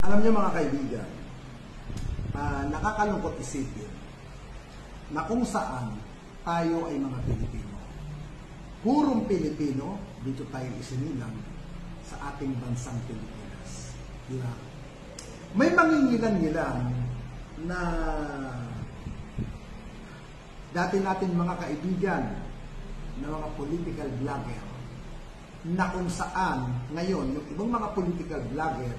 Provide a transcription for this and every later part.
Alam niyo mga kaibigan, nakakalungkot isipin na kung saan tayo ay mga Pilipino. Purong Pilipino, dito tayo isinilang sa ating bansang Pilipinas. Diba? May mangingilan-ngilan na dati natin mga kaibigan na mga political vlogger na kung saan ngayon yung ibang mga political vlogger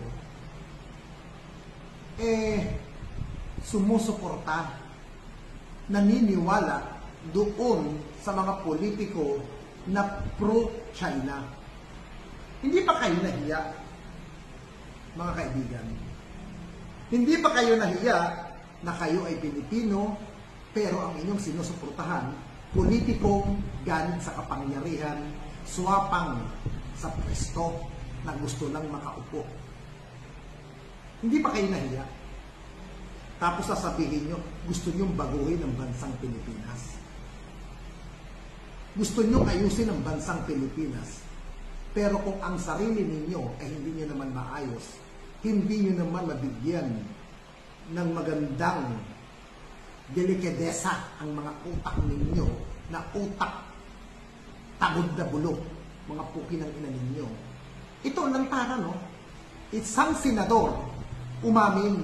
sumusuporta, naniniwala doon sa mga politiko na pro-China. Hindi pa kayo nahiya, mga kaibigan? Hindi pa kayo nahiya na kayo ay Pilipino, pero ang inyong sinusuportahan, politikong galing sa kapangyarihan, swapang sa pwesto na gusto lang makaupo. Hindi pa kayo nahiya? Tapos sasabihin nyo, gusto nyo baguhin ang bansang Pilipinas. Gusto nyo ayusin ang bansang Pilipinas. Pero kung ang sarili ninyo ay hindi nyo naman maayos, hindi nyo naman mabigyan ng magandang delikadesa ang mga utak ninyo na utak tagod na bulok, mga puki ng ina ninyo. Ito ang lantara, no? Isang senador umamin.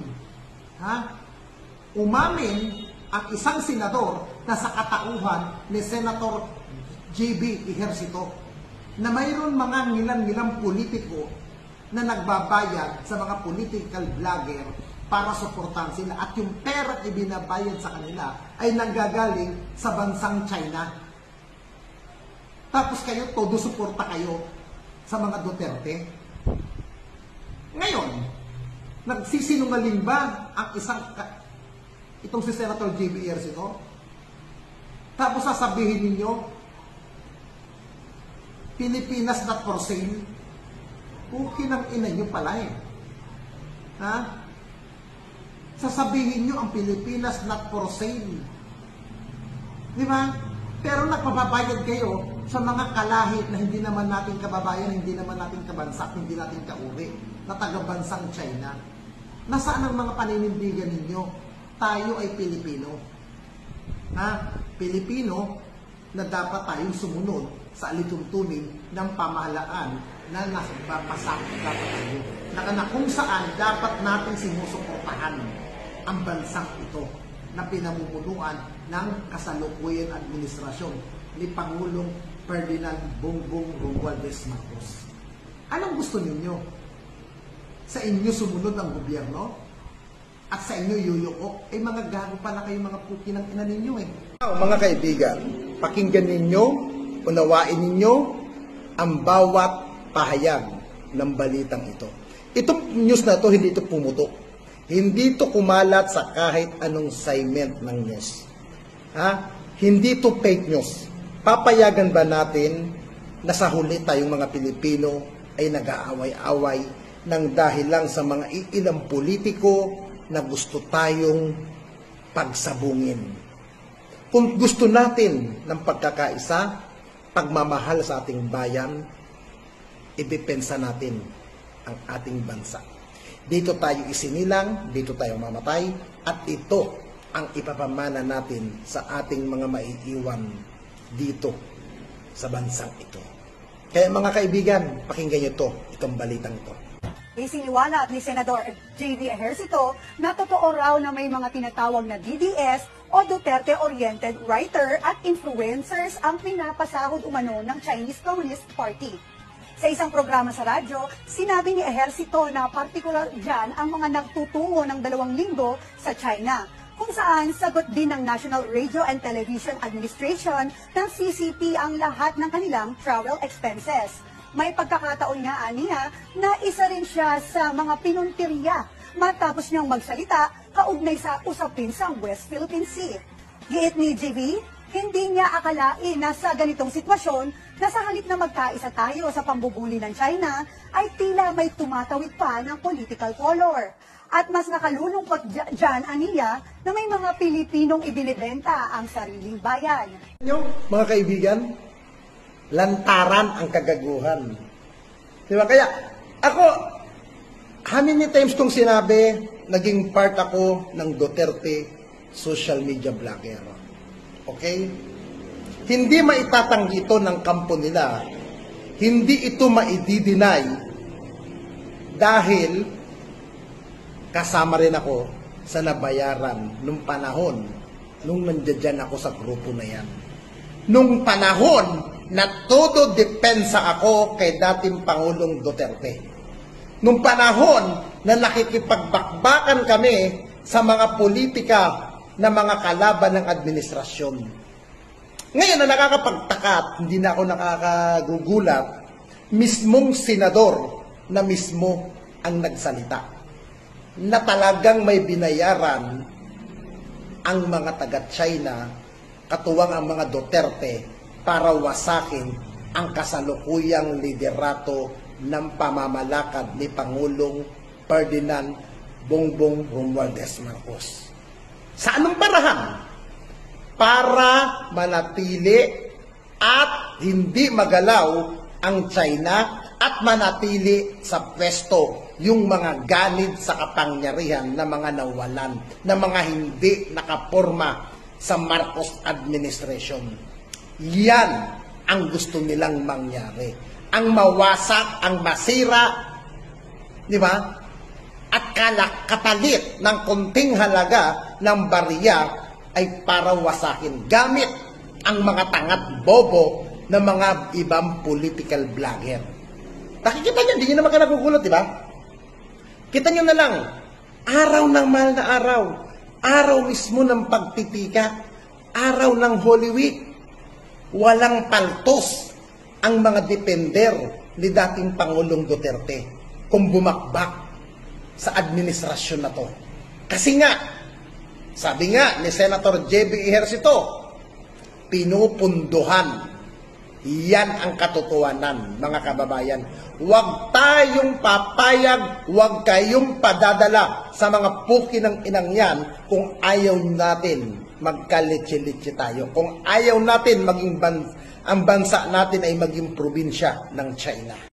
Umamin ang isang senador na sa katauhan ni Senator JB Ejercito na mayroon mga ngilan-ngilang politiko na nagbabayad sa mga political vlogger para suportahan sila at yung pera ibinabayad sa kanila ay nanggagaling sa bansang China. Tapos kayo, todo suporta kayo sa mga Duterte. Ngayon, nagsisinungaling ba ang itong si Senator JB Ejercito? Tapos sasabihin ninyo, Pilipinas not for sale. Okay ng ina nyo pala eh. Sasabihin nyo ang Pilipinas not for sale. Di ba? Pero nagpapabayad kayo sa mga kalahit na hindi naman natin kababayan, hindi naman natin kabansak, hindi natin kauri, na taga-bansang China. Nasaan ang mga paninindigan ninyo? Tayo ay Pilipino. Pilipino na dapat tayong sumunod sa alituntunin ng pamahalaan na nasabapasakot dapat tayo. Na kung saan dapat natin sinusuportahan ang bansang ito na pinamumunuan ng kasalukuyan administrasyon ni Pangulong Ferdinand Bongbong Romualdez Marcos. Anong gusto ninyo? Sa inyo sumunod ang gobyerno? At sa inyo yuyuko? Mga gago pala kayo, mga puki ng ina ninyo eh. Mga kaibigan, pakinggan ninyo, unawain ninyo ang bawat pahayag ng balitang ito. Itong news na ito, hindi ito pumutok. Hindi ito kumalat sa kahit anong segment ng news. Hindi ito fake news. Papayagan ba natin na sa huli tayong mga Pilipino ay nag-aaway-away nang dahil lang sa mga ilang politiko na gusto tayong pagsabungin? Kung gusto natin ng pagkakaisa, pagmamahal sa ating bayan, ibipensa natin ang ating bansa. Dito tayo isinilang, dito tayo mamatay, at ito ang ipapamana natin sa ating mga maiiwan dito sa bansang ito. Kaya mga kaibigan, pakinggan nyo itong balitang ito. Isiniwalat ni Senador JB Ejercito na totoo raw na may mga tinatawag na DDS o Duterte-oriented writer at influencers ang pinapasahod umano ng Chinese Communist Party. Sa isang programa sa radyo, sinabi ni Ejercito na partikular dyan ang mga nagtutungo ng 2 linggo sa China, kung saan sagot din ng National Radio and Television Administration ng CCP ang lahat ng kanilang travel expenses. May pagkakataon nga niya na isa rin siya sa mga pinuntirya matapos niyang magsalita kaugnay sa usapin sa West Philippine Sea. Giit ni JB, hindi niya akalain na sa ganitong sitwasyon na sa halip na magkaisa tayo sa pambubuli ng China ay tila may tumatawid pa ng political color. At mas nakalulungkot dyan, aniya, na may mga Pilipinong ibinibenta ang sariling bayan. Mga kaibigan, lantaran ang kagaguhan. Diba? Kaya ako, How many times kong sinabi, naging part ako ng Duterte social media blogger. Okay? Hindi maitatanggi ito ng kampo nila. Hindi ito maididinay dahil kasama rin ako sa nabayaran nung panahon nung nandiyan ako sa grupo na yan. Nung panahon na todo depensa ako kay dating Pangulong Duterte. Nung panahon na nakikipagbakbakan kami sa mga politika na mga kalaban ng administrasyon. Ngayon na nakakapagtaka at hindi na ako nakakagugulat, mismong senador na mismo ang nagsalita na talagang may binayaran ang mga taga-China, katuwang ang mga Duterte, para wasakin ang kasalukuyang liderato ng pamamalakad ni Pangulong Ferdinand Bongbong Romualdez Marcos. Sa anong parahan? Para manatili at hindi magalaw ang China at manatili sa pwesto yung mga ganid sa kapangyarihan na mga nawalan, na mga hindi nakaporma sa Marcos administration. Yan ang gusto nilang mangyari. Ang mawasak, ang masira, di ba? At kapalit ng konting halaga ng barya ay para wasakin gamit ang mga tangat bobo ng mga ibang political blogger. Nakikita niyo, hindi niyo naman ka nagugulat, di ba? Kita niyo na lang, araw ng mahal na araw, araw mismo ng pagtitika, araw ng Holy Week, walang paltos ang mga depender ni dating Pangulong Duterte kung bumakbak sa administrasyon na to. Kasi nga, sabi nga ni Senator J.B. Ejercito, pinupunduhan. Yan ang katotohanan, mga kababayan. Huwag tayong papayag, huwag kayong padadala sa mga puki ng inang yan kung ayaw natin magkalitsi-litsi tayo. Kung ayaw natin maging ang bansa natin ay maging probinsya ng China.